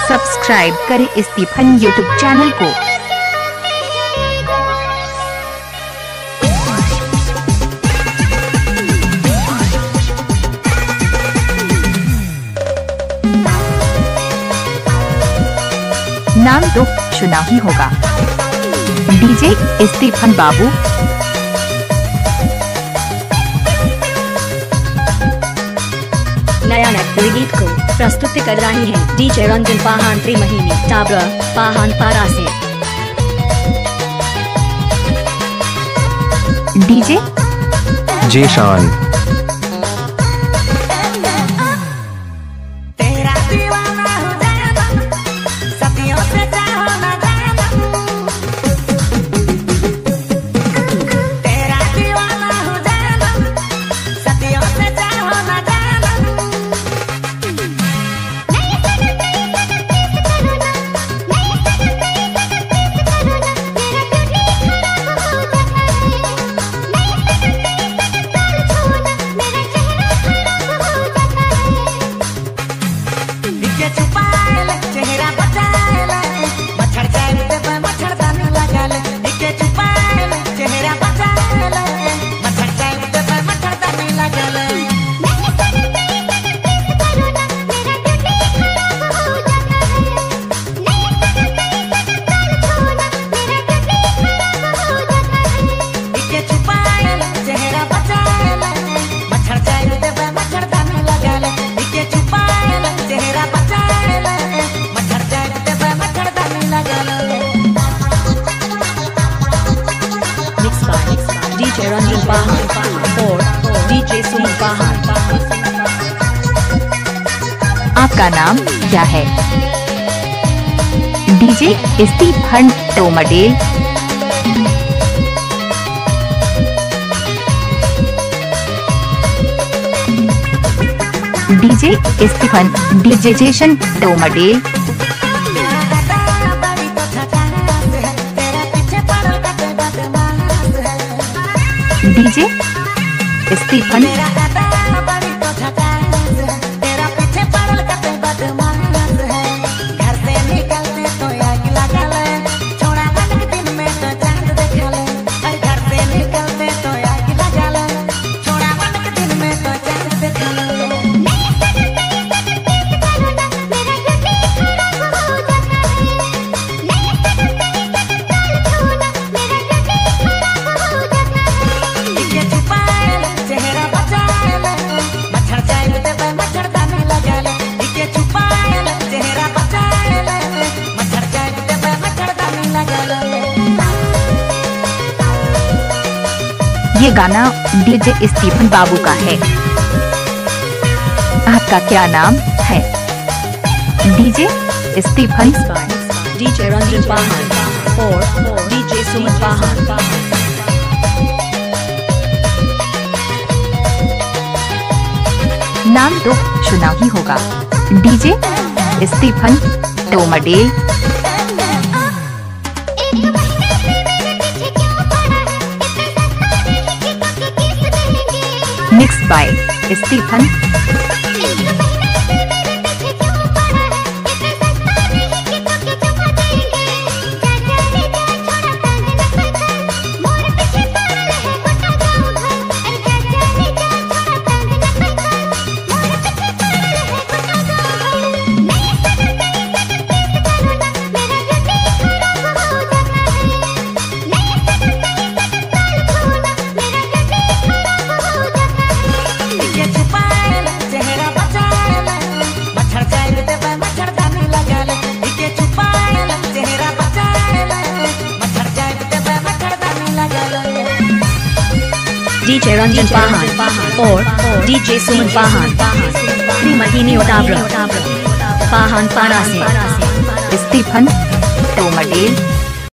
Subscribe करें Stephen YouTube channel को। नाम तो सुना ही होगा, डीजे स्टीफन बाबू। नया नए गीत को प्रस्तुत कर रही है डीजे रंजन पाहान त्रिमहीनी टाबरा पाहान पारा से। डीजे जेशान। डीजे रंजन पाहान और डीजे सुमन पाहान। आपका नाम क्या है? DJ Stephen Tomdel. DJ Stephen DJ Jeshan Tomdel. DJ Stephen ये गाना डीजे स्टीफन बाबू का है। आपका क्या नाम है? DJ Stephen DJ Ranjan Pahan और डीजे सुमन पाहान। नाम तो सुना ही होगा, DJ Stephen Tomdel. Mix by Stephen. DJ Ranjan Pahan और डीजे सुमन पाहान त्रिमहीनी टाबरा पाहान पारा से। स्टीफन टोमडेल।